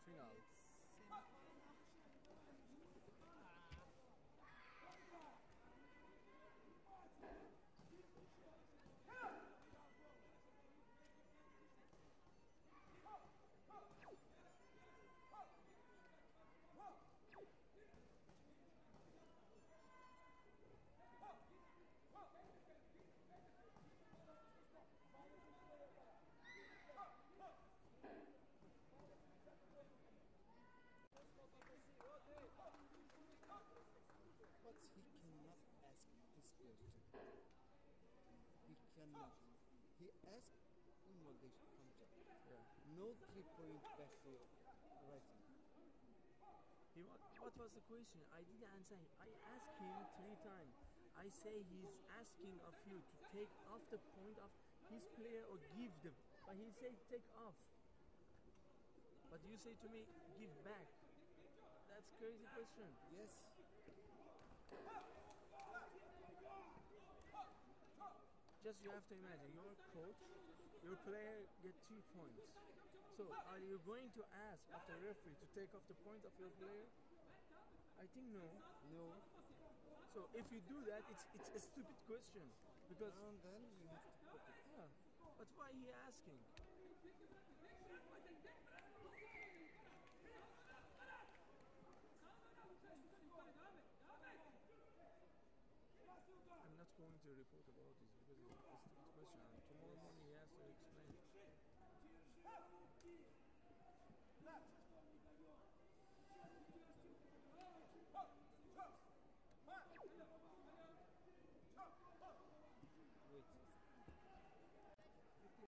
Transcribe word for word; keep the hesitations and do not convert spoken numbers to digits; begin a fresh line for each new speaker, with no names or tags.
final.
But he cannot ask this question. He cannot. He asked invalidation contract.
Yeah.
No three point back to writing.
He, what, what was the question? I didn't answer. I asked him three times. I say he's asking of you to take off the point of his player or give them. But he said take off. But you say to me, give back. That's crazy question.
Yes.
Just you have to imagine, your coach, your player get two points. So are you going to ask of the referee to take off the point of your player? I think no.
No.
So if you do that, it's it's a stupid question because
And then you have to put it.
yeah. But why he asking? I'm not going to report about this because it's